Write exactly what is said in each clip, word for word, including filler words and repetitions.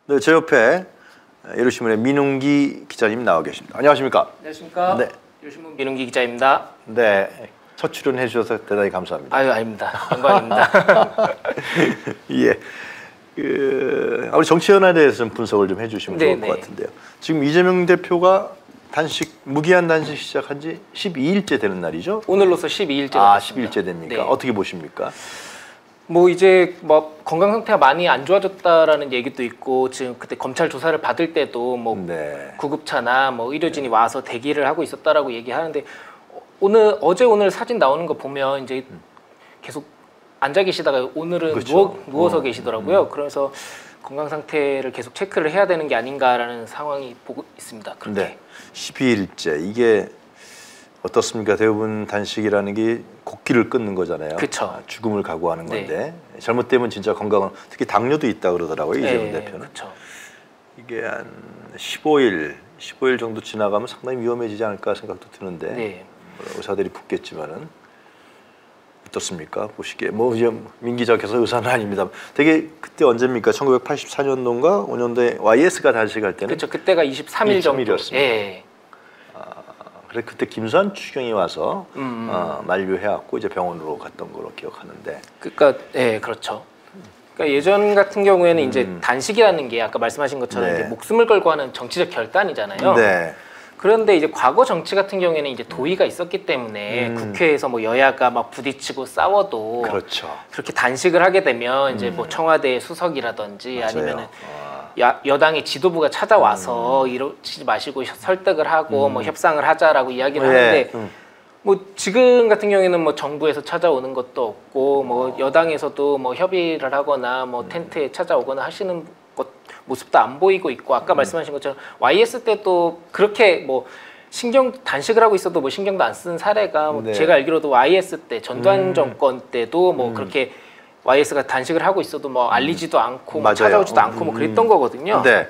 네, 제 옆에 여료신문의 민웅기 기자님 나와 계십니다. 안녕하십니까? 안녕하십니까? 네. 여료신문 민웅기 기자입니다. 네, 첫 출연해 주셔서 대단히 감사합니다. 아유, 아닙니다. 영광입니다. 예, 그, 우리 정치연화에 대해서 좀 분석을 좀 해주시면 네네. 좋을 것 같은데요. 지금 이재명 대표가 단식, 무기한 단식 시작한 지 십이 일째 되는 날이죠? 오늘로서 십이 일째. 아, 십이 일째 됩니까? 네. 어떻게 보십니까? 뭐 이제 뭐 건강 상태가 많이 안 좋아졌다라는 얘기도 있고, 지금 그때 검찰 조사를 받을 때도 뭐 네. 구급차나 뭐 의료진이 네. 와서 대기를 하고 있었다라고 얘기하는데, 오늘 어제 오늘 사진 나오는 거 보면 이제 계속 앉아 계시다가 오늘은 그렇죠. 누워, 누워서 어. 계시더라고요. 음. 그래서 건강 상태를 계속 체크를 해야 되는 게 아닌가라는 상황이 보고 있습니다. 그렇게. 네. 십이 일째 이게 어떻습니까? 대부분 단식이라는 게 곡기를 끊는 거잖아요. 그쵸. 죽음을 각오하는 건데 네. 잘못되면 진짜 건강은, 특히 당뇨도 있다 그러더라고요. 이재명 네, 대표는. 그쵸. 이게 한 십오 일, 십오 일 정도 지나가면 상당히 위험해지지 않을까 생각도 드는데 네. 의사들이 붙겠지만은 어떻습니까? 보시기에 뭐 이제 민 기자께서 의사는 아닙니다. 되게 그때 언제입니까? 천구백팔십사 년도인가 오 년도에 와이에스가 단식할 때는 그렇죠. 그때가 이십삼 일 정도. 일이었습니다. 예. 아, 그래 그때 김수환 추경이 와서 음. 어, 만류해왔고 이제 병원으로 갔던 걸로 기억하는데. 그러니까 예, 그렇죠. 그러니까 예전 같은 경우에는 음. 이제 단식이라는 게 아까 말씀하신 것처럼 네. 이제 목숨을 걸고 하는 정치적 결단이잖아요. 네. 그런데 이제 과거 정치 같은 경우에는 이제 도의가 있었기 때문에 음. 국회에서 뭐 여야가 막 부딪히고 싸워도 그렇죠. 그렇게 단식을 하게 되면 음. 이제 뭐 청와대 수석이라든지 맞아요. 아니면은 야, 여당의 지도부가 찾아와서 음. 이러지 마시고 설득을 하고 음. 뭐 협상을 하자라고 이야기를 네. 하는데 음. 뭐 지금 같은 경우에는 뭐 정부에서 찾아오는 것도 없고 뭐 여당에서도 뭐 협의를 하거나 뭐 텐트에 찾아오거나 하시는 것 모습도 안 보이고 있고, 아까 음. 말씀하신 것처럼 와이에스 때도 그렇게 뭐 신경 단식을 하고 있어도 뭐 신경도 안 쓰는 사례가 뭐 네. 제가 알기로도 와이에스 때 전두환 음. 정권 때도 뭐 음. 그렇게 와이에스가 단식을 하고 있어도 뭐 알리지도 않고 뭐 찾아오지도 음. 않고 뭐 그랬던 거거든요. 네.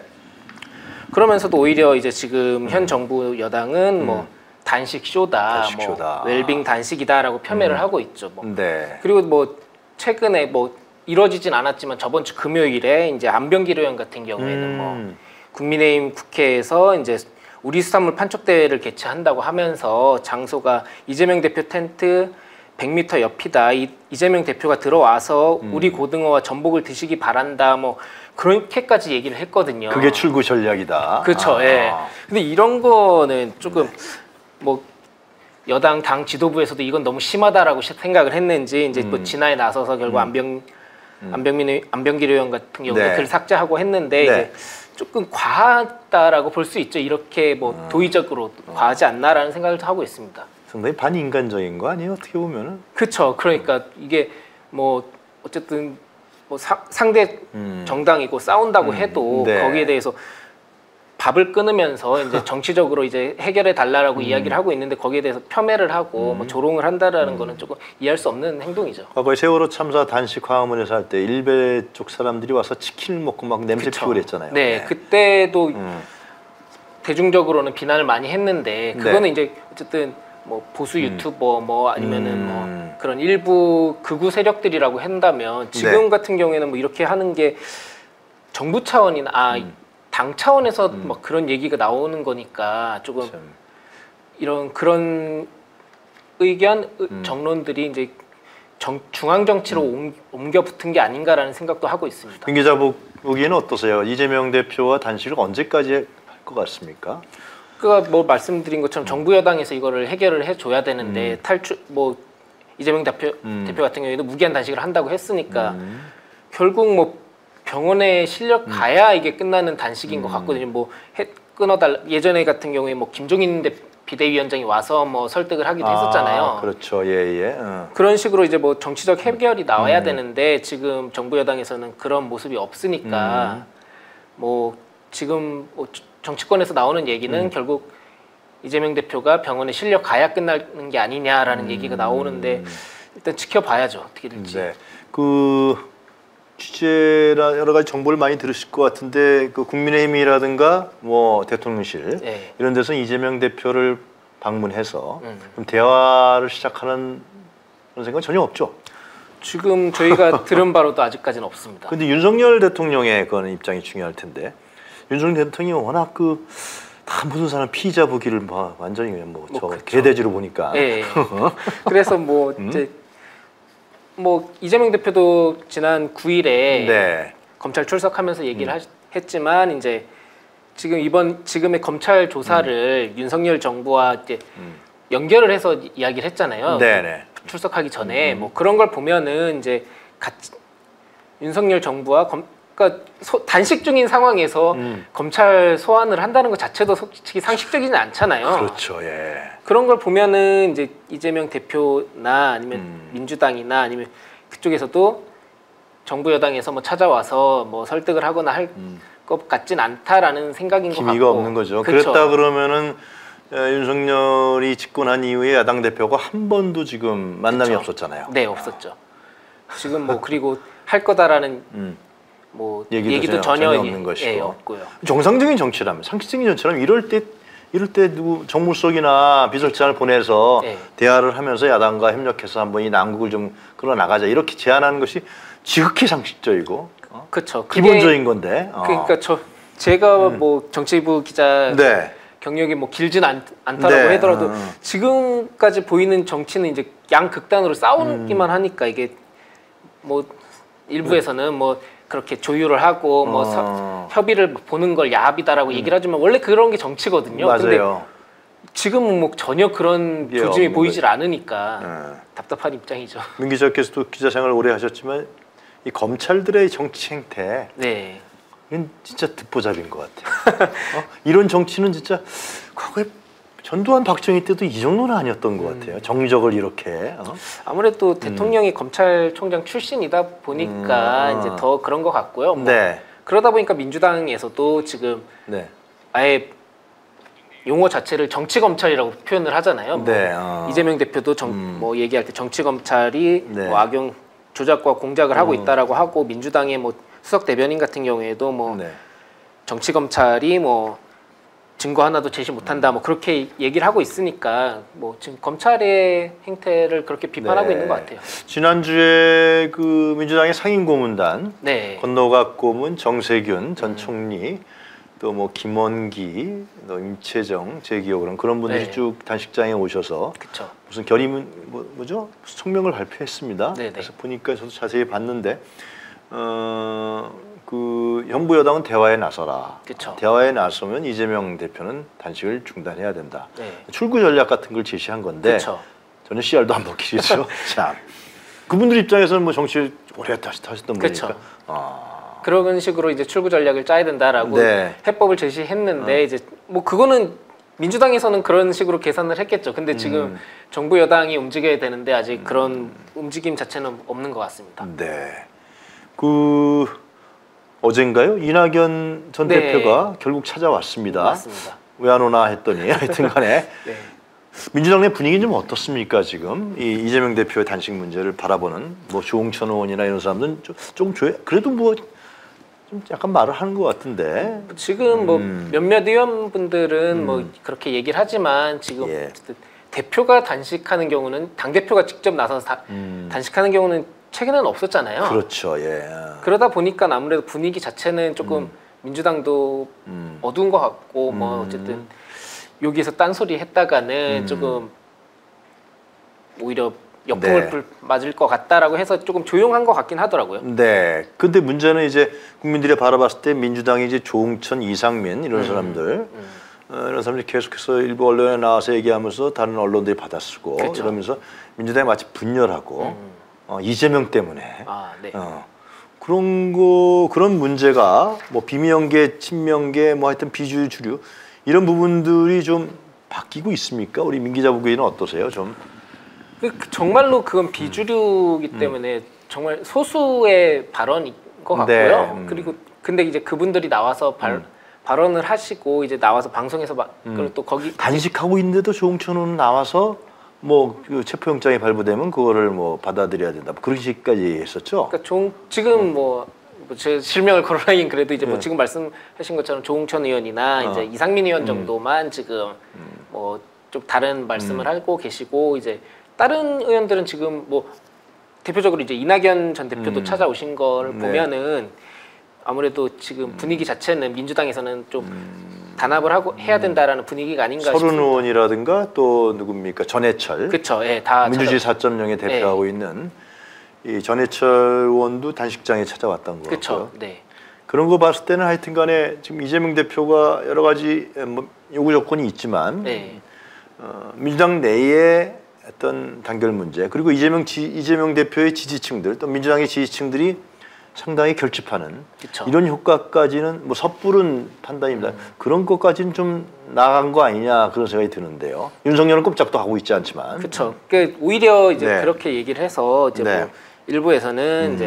그러면서도 오히려 이제 지금 현 정부 여당은 음. 뭐 단식 쇼다, 단식 뭐 쇼다. 웰빙 단식이다라고 폄훼를 음. 하고 있죠. 뭐. 네. 그리고 뭐 최근에 뭐 이루어지진 않았지만 저번 주 금요일에 이제 안병기료연 같은 경우에는 음. 뭐 국민의힘 국회에서 이제 우리 수산물 판촉 대회를 개최한다고 하면서 장소가 이재명 대표 텐트 백 미터 옆이다. 이, 이재명 대표가 들어와서 음. 우리 고등어와 전복을 드시기 바란다. 뭐 그렇게까지 얘기를 했거든요. 그게 출구 전략이다. 그렇죠. 아. 예. 근데 이런 거는 조금 뭐 여당 당 지도부에서도 이건 너무 심하다라고 생각을 했는지 이제 음. 뭐 진화에 나서서 결국 음. 안병 안병민 안병기료 의원 같은 경우에 네. 글 삭제하고 했는데 네. 이제 조금 과하다라고 볼 수 있죠. 이렇게 뭐 음. 도의적으로 음. 과하지 않나라는 생각을 하고 있습니다. 상당히 반인간적인 거 아니에요? 어떻게 보면은. 그렇죠. 그러니까 이게 뭐 어쨌든 뭐 사, 상대 음. 정당이고 싸운다고 음. 해도 네. 거기에 대해서 밥을 끊으면서 이제 정치적으로 이제 해결해 달라라고 음. 이야기를 하고 있는데 거기에 대해서 폄훼를 하고 음. 뭐 조롱을 한다라는 음. 거는 조금 이해할 수 없는 행동이죠. 과거에 세월호 참사 단식 광화문에서 할 때 일베 쪽 사람들이 와서 치킨을 먹고 막 냄새 피우고 그랬잖아요. 네, 네. 그때도 음. 대중적으로는 비난을 많이 했는데 그거는 네. 이제 어쨌든 뭐 보수 유튜버 음. 뭐 아니면은 음. 뭐 그런 일부 극우 세력들이라고 한다면 지금 네. 같은 경우에는 뭐 이렇게 하는 게 정부 차원이나 아 음. 당 차원에서 음. 막 그런 얘기가 나오는 거니까 조금 참. 이런 그런 의견 음. 정론들이 이제 정, 중앙 정치로 음. 옮겨 붙은 게 아닌가라는 생각도 하고 있습니다. 민 기자 보기에는 어떠세요? 이재명 대표와 단식을 언제까지 할 것 같습니까? 그가 뭐 말씀드린 것처럼 음. 정부 여당에서 이거를 해결을 해줘야 되는데 음. 탈출 뭐 이재명 대표 음. 대표 같은 경우에도 무기한 단식을 한다고 했으니까 음. 결국 뭐 병원에 실려 가야 음. 이게 끝나는 단식인 음. 것 같거든요. 뭐 해, 끊어달 예전에 같은 경우에 뭐 김종인 대, 비대위원장이 와서 뭐 설득을 하기도 아, 했었잖아요. 그렇죠, 예예. 예. 어. 그런 식으로 이제 뭐 정치적 해결이 나와야 음. 되는데 지금 정부 여당에서는 그런 모습이 없으니까 음. 뭐 지금 뭐 정치권에서 나오는 얘기는 음. 결국 이재명 대표가 병원에 실려 가야 끝나는 게 아니냐라는 음. 얘기가 나오는데 일단 지켜봐야죠. 어떻게 될지. 네. 그 취재나 여러 가지 정보를 많이 들으실 것 같은데 그 국민의힘이라든가 뭐 대통령실 네. 이런 데서 이재명 대표를 방문해서 음. 좀 대화를 시작하는 그런 생각은 전혀 없죠. 지금 저희가 들은 바로도 아직까지는 없습니다. 근데 윤석열 대통령의 그거는 입장이 중요할 텐데 윤석열 대통령이 워낙 그 다 모든 사람 피의자 보기를 뭐 완전히 뭐저 뭐 그렇죠. 개돼지로 보니까. 네. 그래서 뭐 음? 이제 뭐 이재명 대표도 지난 구 일에 네. 검찰 출석하면서 얘기를 음. 하, 했지만 이제 지금 이번 지금의 검찰 조사를 음. 윤석열 정부와 이제 음. 연결을 해서 이야기를 했잖아요. 네네. 출석하기 전에 음. 뭐 그런 걸 보면은 이제 같이 윤석열 정부와 검, 그러니까 소, 단식 중인 상황에서 음. 검찰 소환을 한다는 것 자체도 솔직히 상식적이지 않잖아요. 그렇죠. 예. 그런 걸 보면은 이제 이재명 대표나 아니면 음. 민주당이나 아니면 그쪽에서도 정부 여당에서 뭐 찾아와서 뭐 설득을 하거나 할 것 음. 같진 않다라는 생각인 것 같고 기미가 없는 거죠. 그렇죠. 그랬다 그러면은 윤석열이 집권한 이후에 야당 대표가 한 번도 지금 만남이 그쵸. 없었잖아요. 네, 없었죠. 지금 뭐 그리고 할 거다라는 음. 뭐 얘기도, 얘기도 전혀, 전혀 없는 것이고 예, 없고요. 정상적인 정치라면 상식적인 정치라면 이럴 때 이럴 때 누구 정무수석이나 비서실장을 보내서 네. 대화를 하면서 야당과 협력해서 한번 이 난국을 좀 끌어 나가자 이렇게 제안하는 것이 지극히 상식적이고 어? 그렇죠. 기본적인 건데. 어. 그러니까 저 제가 음. 뭐 정치부 기자 네. 경력이 뭐 길진 않, 않다라고 네. 하더라도 음. 지금까지 보이는 정치는 이제 양극단으로 싸우기만 음. 하니까 이게 뭐 일부에서는 음. 뭐 그렇게 조율을 하고 뭐 어. 서, 협의를 보는 걸 야합이다라고 음. 얘기를 하지만 원래 그런 게 정치거든요. 맞아요. 근데 지금은 뭐 전혀 그런 예, 조짐이 보이질 거지. 않으니까 네. 답답한 입장이죠. 민 기자께서도 기자 생활 오래 하셨지만 이 검찰들의 정치 행태 네. 이건 진짜 듣보잡인 것 같아요. 어? 이런 정치는 진짜 과거에 전두환 박정희 때도 이 정도는 아니었던 것 같아요. 음. 정적을 이렇게. 어? 아무래도 대통령이 음. 검찰총장 출신이다 보니까 음. 이제 더 그런 것 같고요. 뭐 네. 그러다 보니까 민주당에서도 지금 네. 아예 용어 자체를 정치 검찰이라고 표현을 하잖아요. 뭐 네. 어. 이재명 대표도 정, 음. 뭐 얘기할 때 정치 검찰이 네. 뭐 악용 조작과 공작을 음. 하고 있다라고 하고 민주당의 뭐 수석 대변인 같은 경우에도 뭐 네. 정치 검찰이 뭐 증거 하나도 제시 못한다 뭐 그렇게 얘기를 하고 있으니까 뭐 지금 검찰의 행태를 그렇게 비판하고 네. 있는 것 같아요. 지난주에 그 민주당의 상임고문단 네. 건너갑 고문 정세균 전 음. 총리 또 뭐 김원기 또 임채정 제 기억으로는 그런 분들이 네. 쭉 단식장에 오셔서 그쵸. 무슨 결의문 뭐, 뭐죠 성명을 발표했습니다. 네네. 그래서 보니까 저도 자세히 봤는데 어. 그 현부 여당은 대화에 나서라. 그쵸. 대화에 나서면 이재명 대표는 단식을 중단해야 된다. 네. 출구 전략 같은 걸 제시한 건데 그쵸. 전혀 씨알도 안 먹히죠. 참 그분들 입장에서는 뭐 정치를 오래 하셨던 분이니까. 아. 그런 식으로 이제 출구 전략을 짜야 된다라고 네. 해법을 제시했는데 어. 이제 뭐 그거는 민주당에서는 그런 식으로 계산을 했겠죠. 근데 지금 음. 정부 여당이 움직여야 되는데 아직 음. 그런 움직임 자체는 없는 것 같습니다. 네. 그 어젠가요? 이낙연 전 네. 대표가 결국 찾아왔습니다. 맞습니다. 왜 안 오나 했더니 하여튼 간에 네. 민주당 내 분위기는 좀 어떻습니까 지금? 이 이재명 대표의 단식 문제를 바라보는 뭐 조홍천 의원이나 이런 사람들은 좀, 좀 조회, 그래도 뭐 좀 약간 말을 하는 것 같은데 지금 뭐 음. 몇몇 의원분들은 음. 뭐 그렇게 얘기를 하지만 지금 예. 대표가 단식하는 경우는 당 대표가 직접 나서서 다, 음. 단식하는 경우는 최근에는 없었잖아요. 그렇죠. 예. 그러다 보니까 아무래도 분위기 자체는 조금 음. 민주당도 음. 어두운 것 같고 음. 뭐 어쨌든 여기에서 딴소리 했다가는 음. 조금 오히려 역풍을 네. 맞을 것 같다라고 해서 조금 조용한 것 같긴 하더라고요. 네. 근데 문제는 이제 국민들이 바라봤을 때 민주당이 이제 조홍천, 이상민 이런 음. 사람들 음. 어, 이런 사람들이 계속해서 일부 언론에 나와서 얘기하면서 다른 언론들이 받아쓰고 그렇죠. 이러면서 민주당이 마치 분열하고 음. 어, 이재명 때문에 아, 네. 어, 그런 거 그런 문제가 뭐 비명계, 친명계 뭐 하여튼 비주류 주류 이런 부분들이 좀 바뀌고 있습니까? 우리 민 기자 보기에는 어떠세요? 좀 그, 정말로 그건 비주류이기 음. 때문에 정말 소수의 발언인 것 같고요. 네. 음. 그리고 근데 이제 그분들이 나와서 발, 음. 발언을 하시고 이제 나와서 방송에서 막 음. 그리고 또 거기 단식하고 있는데도 조홍천 의원은 나와서 뭐 그 체포영장이 발부되면 그거를 뭐 받아들여야 된다. 뭐 그런 식까지 했었죠. 그러니까 종, 지금 음. 뭐, 뭐 제 실명을 거론하긴 그래도 이제 뭐 네. 지금 말씀하신 것처럼 조홍천 의원이나 어. 이제 이상민 의원 정도만 음. 지금 음. 뭐 좀 다른 말씀을 음. 하고 계시고 이제 다른 의원들은 지금 뭐 대표적으로 이제 이낙연 전 대표도 음. 찾아오신 걸 네. 보면은 아무래도 지금 분위기 자체는 민주당에서는 좀 음. 단합을 하고 해야 된다라는 분위기가 아닌가 서른 싶습니다. 의원이라든가 또 누굽니까 전해철, 그렇죠. 예, 다 민주주의 찾아... 사 점 영에 대표하고 네. 있는 이 전해철 의원도 단식장에 찾아왔던 거고요. 그렇죠. 네. 그런 거 봤을 때는 하여튼간에 지금 이재명 대표가 여러 가지 뭐 요구 조건이 있지만 네. 어, 민주당 내에 어떤 단결 문제 그리고 이재명 지, 이재명 대표의 지지층들 또 민주당의 지지층들이 상당히 결집하는 그쵸. 이런 효과까지는 뭐 섣부른 판단입니다. 음. 그런 것까지는 좀 나간 거 아니냐 그런 생각이 드는데요. 윤석열은 꼼짝도 하고 있지 않지만. 그렇죠. 그러니까 오히려 이제 네. 그렇게 얘기를 해서 이제 네. 뭐 일부에서는 음. 이제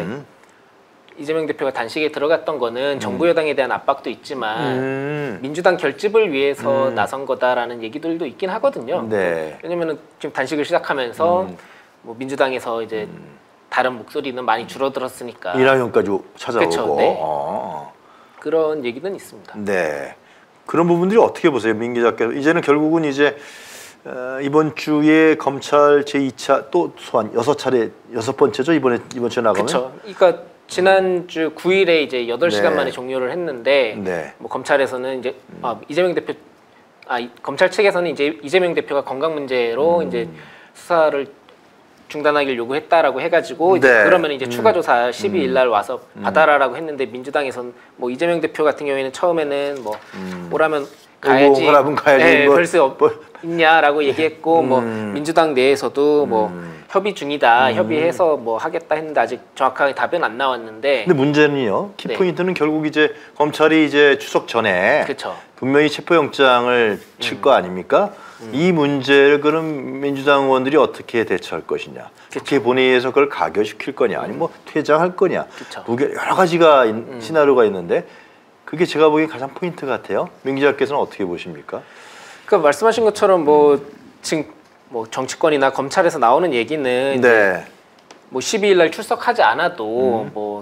이재명 대표가 단식에 들어갔던 거는 음. 정부 여당에 대한 압박도 있지만 음. 민주당 결집을 위해서 음. 나선 거다라는 얘기들도 있긴 하거든요. 네. 왜냐면은 지금 단식을 시작하면서 음. 뭐 민주당에서 이제 음. 다른 목소리는 많이 줄어들었으니까 이낙연까지 찾아오고 그쵸, 네. 어. 그런 얘기는 있습니다. 네. 그런 부분들이 어떻게 보세요, 민 기자께서? 이제는 결국은 이제 어, 이번 주에 검찰 제이 차 또 소환 여섯 차례 여섯 번째죠 이번에 이번 주에 나가면. 그렇죠. 그러니까 지난주 구 일에 이제 여덟 시간 네. 만에 종료를 했는데 네. 뭐 검찰에서는 이제 아, 이재명 대표 아 이, 검찰 측에서는 이제 이재명 대표가 건강 문제로 음. 이제 수사를 중단하기를 요구했다라고 해가지고 이제 네. 그러면 이제 음. 추가 조사 십이 일 날 와서 음. 받아라라고 했는데 민주당에서는 뭐 이재명 대표 같은 경우에는 처음에는 뭐 음. 오라면 가야지, 오라면 가야지. 네, 뭐, 별수 없, 뭐. 있냐라고 얘기했고 음. 뭐 민주당 내에서도 뭐 음. 협의 중이다, 음. 협의해서 뭐 하겠다 했는데 아직 정확하게 답은 안 나왔는데. 근데 문제는요. 네. 키포인트는 결국 이제 검찰이 이제 추석 전에 그쵸. 분명히 체포영장을 칠 거 음. 아닙니까? 음. 이 문제를 그럼 민주당 의원들이 어떻게 대처할 것이냐? 국회 본회의에서 그걸 가결시킬 거냐? 아니면 뭐 퇴장할 거냐? 그쵸. 여러 가지가 음. 시나리오가 있는데 그게 제가 보기엔 가장 포인트 같아요. 민 기자께서는 어떻게 보십니까? 그러니까 말씀하신 것처럼 뭐 지금 뭐 정치권이나 검찰에서 나오는 얘기는 네. 뭐 십이 일 날 출석하지 않아도 음. 뭐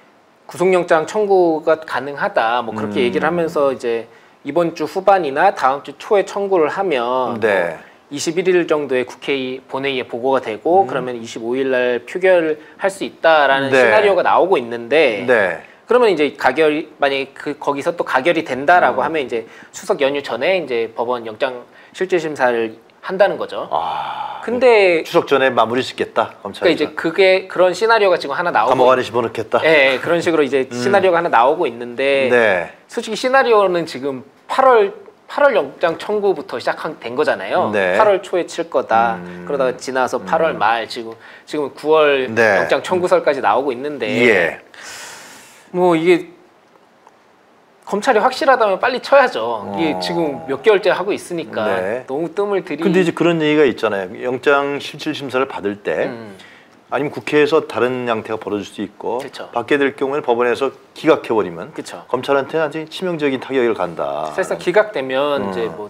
구속영장 청구가 가능하다 뭐 그렇게 음. 얘기를 하면서 이제 이번 주 후반이나 다음 주 초에 청구를 하면 네. 뭐 이십일 일 정도에 국회 본회의에 보고가 되고 음. 그러면 이십오 일 날 표결을 할 수 있다라는 네. 시나리오가 나오고 있는데 네. 그러면 이제 가결이 만약에 그 거기서 또 가결이 된다라고 음. 하면 이제 추석 연휴 전에 이제 법원 영장 실질 심사를 한다는 거죠. 아. 근데 추석 전에 마무리 짓겠다 검찰이. 그러니까 이제 그게 그런 시나리오가 지금 하나 나오고 감옥 안에 집어넣겠다. 예, 예, 그런 식으로 이제 음. 시나리오가 하나 나오고 있는데 네. 솔직히 시나리오는 지금 팔월 팔월 영장 청구부터 시작된 거잖아요. 네. 팔월 초에 칠 거다. 음. 그러다가 지나서 팔월 음. 말 지금 지금 구월 네. 영장 청구설까지 나오고 있는데 예. 뭐 이게 검찰이 확실하다면 빨리 쳐야죠. 이게 어. 지금 몇 개월째 하고 있으니까 네. 너무 뜸을 들이. 근데 이제 그런 얘기가 있잖아요. 영장 실질 심사를 받을 때 음. 아니면 국회에서 다른 양태가 벌어질 수 있고 그쵸. 받게 될 경우에는 법원에서 기각해버리면 그쵸. 검찰한테 아주 치명적인 타격을 간다. 사실상 기각되면 음. 이제 뭐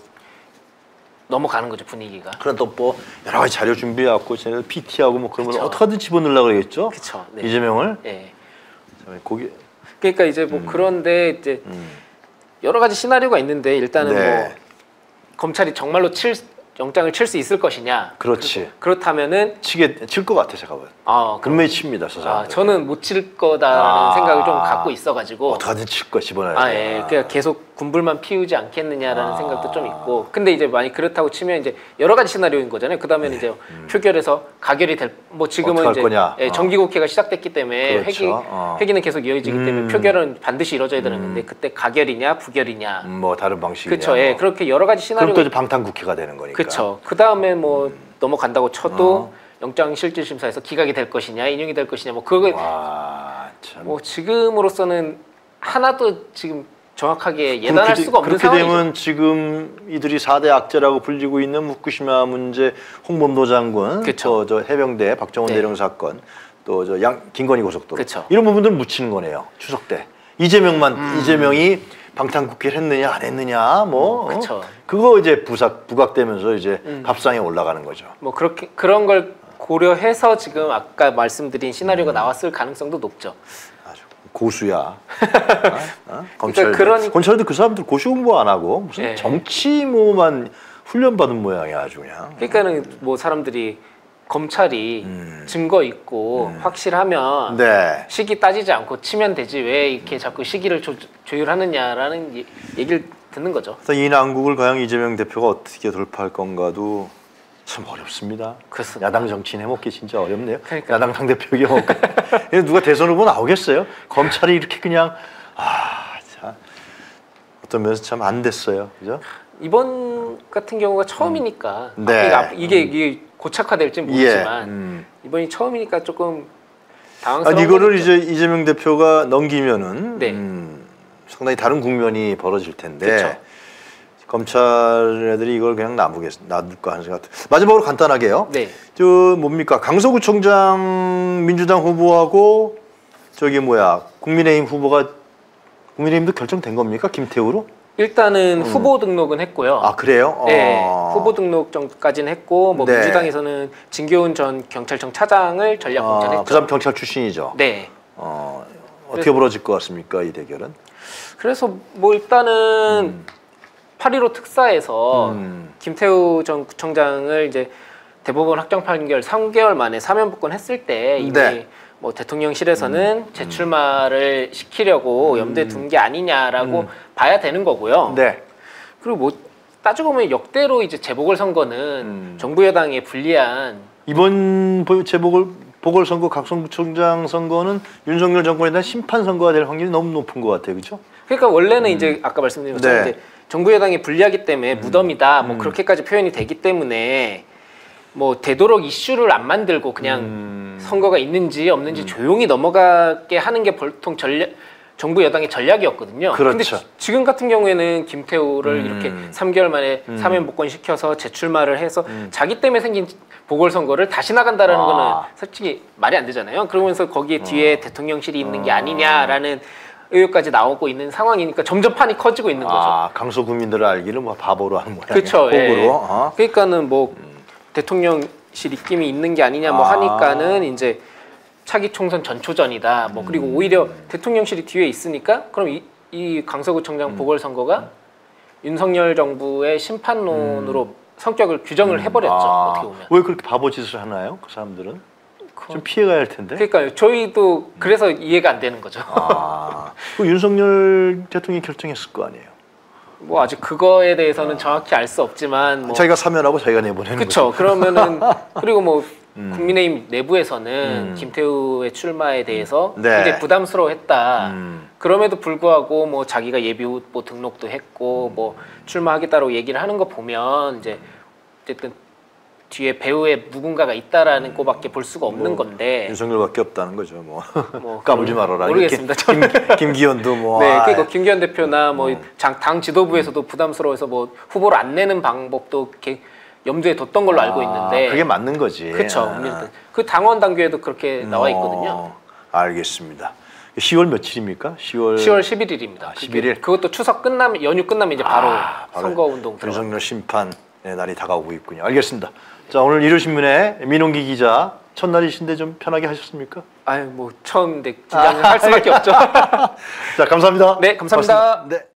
넘어가는 거죠 분위기가. 그런 또 뭐 여러 가지 자료 준비해갖고 쟤네들 피티하고 뭐 그런 걸 그쵸. 어떻게든 집어넣으려고 그러겠죠. 그렇죠. 네. 이재명을. 예. 거기. 그러니까 이제 뭐 음. 그런데 이제 음. 여러 가지 시나리오가 있는데 일단은 네. 뭐 검찰이 정말로 칠 영장을 칠 수 있을 것이냐. 그렇지. 그렇다면은 치게 칠 것 같아 제가 보면. 아, 그럼, 분명히 칩니다 저 사람. 아 저는 못 칠 거다라는 아. 생각을 좀 갖고 있어가지고. 어떻게든 칠 거 집어넣어야 아, 돼. 예. 그냥 계속 군불만 피우지 않겠느냐라는 아. 생각도 좀 있고. 근데 이제 만약 그렇다고 치면 이제 여러 가지 시나리오인 거잖아요. 그다음에는 이제 음. 표결에서 가결이 될 뭐 지금은 어떡할 이제 거냐. 예, 어. 정기국회가 시작됐기 때문에 그렇죠. 회기 어. 회기는 계속 이어지기 음. 때문에 표결은 반드시 이루어져야 되는 음. 건데 그때 가결이냐 부결이냐. 음, 뭐 다른 방식이냐. 그렇죠. 예. 뭐. 그렇게 여러 가지 그럼 시나리오. 또 이제 방탄국회가 되는 거니까. 그렇죠. 그다음에 뭐 넘어간다고 쳐도 어. 영장 실질 심사에서 기각이 될 것이냐 인용이 될 것이냐 뭐 그거 와, 참. 뭐 지금으로서는 하나도 지금 정확하게 예단할 그렇게, 수가 없는 그렇게 상황이죠. 되면 지금 이들이 사 대 악재라고 불리고 있는 후쿠시마 문제, 홍범도 장군, 그쵸. 또 저 해병대 박정원 네. 대령 사건, 또 저 양 김건희 고속도로 그쵸. 이런 부분들을 묻히는 거네요. 추석 때 이재명만 음. 이재명이 방탄국회를 했느냐 안 했느냐 뭐 음, 그쵸. 어? 그거 이제 부삭 부각되면서 이제 음. 밥상에 올라가는 거죠. 뭐 그렇게 그런 걸 고려해서 지금 아까 말씀드린 시나리오가 나왔을 가능성도 높죠. 아주 고수야. 어? 어? 그러니까 검찰 그런- 검찰도 그 사람들 고시 공부 안 하고 무슨 네. 정치 뭐만 훈련 받은 모양이야 아주 그냥. 그러니까는 뭐 사람들이 검찰이 음. 증거 있고 음. 확실하면 네. 시기 따지지 않고 치면 되지 왜 이렇게 자꾸 시기를 조, 조율하느냐라는 예- 얘기를 듣는 거죠. 그래서 이 난국을 과연 이재명 대표가 어떻게 돌파할 건가도 참 어렵습니다. 그렇습니다. 야당 정치인 해먹기 진짜 어렵네요. 그러니까요. 야당 당대표 해먹기. 누가 대선 후보 나오겠어요? 검찰이 이렇게 그냥 아, 참 어떤 면에서 참 안 됐어요, 그죠? 이번 같은 경우가 처음이니까 음. 네. 앞- 이게, 이게 고착화될지 모르지만 예. 음. 이번이 처음이니까 조금 당황스러운 아니 이거를 거겠죠. 이제 이재명 대표가 넘기면은 네. 음, 상당히 다른 국면이 벌어질 텐데 그쵸. 검찰 애들이 이걸 그냥 놔두겠 놔둘까 하는 생각. 마지막으로 간단하게요. 네. 저 뭡니까 강서구청장 민주당 후보하고 저기 뭐야 국민의힘 후보가 국민의힘도 결정된 겁니까 김태우로? 일단은 후보 등록은 했고요. 아 그래요? 네, 어. 후보 등록까지는 했고 뭐 네. 민주당에서는 진교훈 전 경찰청 차장을 전략 아, 공천했죠. 그 사람 경찰 출신이죠. 네. 어, 어떻게 벌어질 것 같습니까 이 대결은? 그래서 뭐 일단은 팔 일오 특사에서 음. 김태우 전 구청장을 이제 대법원 확정 판결 삼 개월 만에 사면복권 했을 때 이미 네. 뭐 대통령실에서는 재출마를 시키려고 염두에 둔 게 아니냐라고 음. 봐야 되는 거고요. 네. 그리고 뭐 따지고 보면 역대로 이제 재보궐 선거는 음. 정부 여당에 불리한 이번 보- 재보궐 보궐선거 각성구청장 선거는 윤석열 정권에 대한 심판 선거가 될 확률이 너무 높은 것 같아요, 그렇죠? 그러니까 원래는 이제 아까 말씀드린 것처럼 네. 이제 정부 여당이 불리하기 때문에 무덤이다 뭐 음. 그렇게까지 표현이 되기 때문에 뭐 되도록 이슈를 안 만들고 그냥 음. 선거가 있는지 없는지 조용히 넘어가게 하는 게 보통 전략 정부 여당의 전략이었거든요. 그렇죠. 근데 지- 지금 같은 경우에는 김태우를 음. 이렇게 삼 개월 만에 음. 사면 복권 시켜서 재출마를 해서 음. 자기 때문에 생긴 보궐선거를 다시 나간다라는 아. 거는 솔직히 말이 안 되잖아요. 그러면서 거기에 뒤에 대통령실이 있는 게 어. 아니냐라는 의혹까지 나오고 있는 상황이니까 점점 판이 커지고 있는 거죠. 아, 강서 구민들을 알기를 뭐 바보로 하는 모양이야. 그렇죠. 예. 호구로. 어? 그러니까는 뭐 대통령실 입김이 있는 게 아니냐 뭐 아. 하니까는 이제 차기 총선 전초전이다. 뭐 그리고 오히려 대통령실이 뒤에 있으니까 그럼 이, 이 강서구청장 보궐선거가 윤석열 정부의 심판론으로 성격을 규정을 해버렸죠. 아, 어떻게 보면. 왜 그렇게 바보 짓을 하나요? 그 사람들은 좀 피해가야 할 텐데. 그러니까요. 저희도 그래서 이해가 안 되는 거죠. 아, 그 윤석열 대통령이 결정했을 거 아니에요. 뭐 아직 그거에 대해서는 정확히 알 수 없지만 뭐 자기가 사면하고 자기가 내보내는 그렇죠. 거죠. 그러면은 그리고 뭐 음. 국민의힘 내부에서는 음. 김태우의 출마에 대해서 네. 굉장히 부담스러워했다. 음. 그럼에도 불구하고 뭐 자기가 예비 후보 등록도 했고 뭐 출마하겠다고 얘기를 하는 거 보면 이제 어쨌든 뒤에 배우에 누군가가 있다라는 거밖에 볼 수가 없는 뭐, 건데 윤석열밖에 없다는 거죠. 뭐, 뭐 까불지 말아라. 모르겠습니다. 김, 김, 김기현도 뭐. 네, 아, 그리고 김기현 대표나 뭐 음. 장, 당 지도부에서도 부담스러워서 뭐 후보를 안 내는 방법도 이렇게 염두에 뒀던 걸로 알고 있는데 그게 맞는 거지. 그렇죠. 아. 그 당원 당규에도 그렇게 나와 있거든요. 어, 알겠습니다. 시월 며칠입니까? 시월 시월 십일일입니다. 아, 십일 일? 그것도 추석 끝나면 연휴 끝나면 이제 바로 아, 바로 선거 운동 들어. 윤석열 심판의 날이 다가오고 있군요. 알겠습니다. 자, 오늘 일요신문의 민홍기 기자 첫날이신데 좀 편하게 하셨습니까? 아유 뭐 처음인데 긴장할 수밖에 없죠. 자, 감사합니다. 네, 감사합니다. 고맙습니다. 네.